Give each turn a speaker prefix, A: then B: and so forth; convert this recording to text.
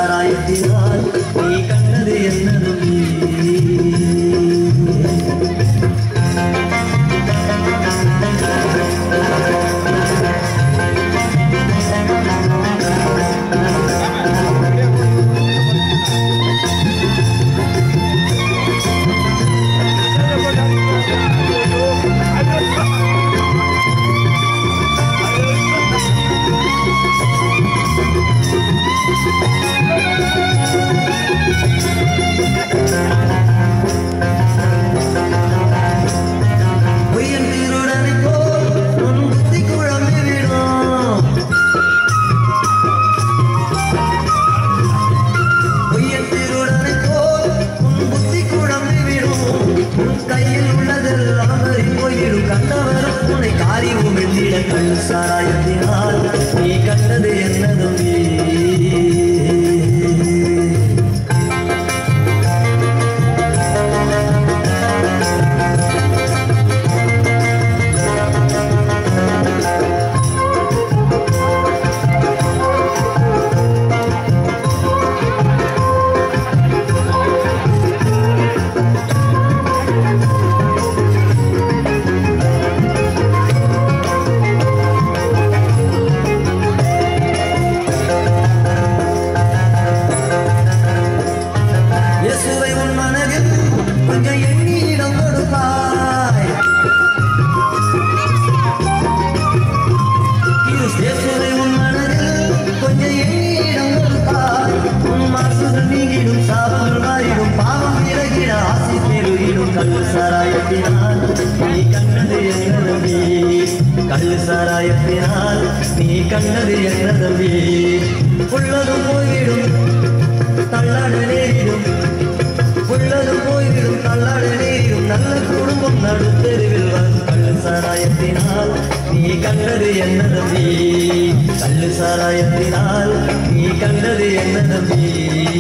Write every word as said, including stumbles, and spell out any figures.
A: சாராயத்தினால் நீ கண்டது என்னதும் சாராயத்தினால் நீ கண்டது என்னதும் சாராயத்தினால் நீ கண்டது என்னதம்பி கள்ளு சாராயத்தினால் நீ கண்டது என்னதம்பி உள்ளதும் போய்விடும் தள்ளாட நேரிடும் உள்ளதும் போய்விடும் தள்ளாட நேரிடும் நல்ல குடும்பம் நடுத்தெருவில் வரும் கள்ளு சாராயத்தினால் நீ கண்டது என்னதம்பி கள்ளு சாராயத்தினால் நீ கண்டது என்னதம்பி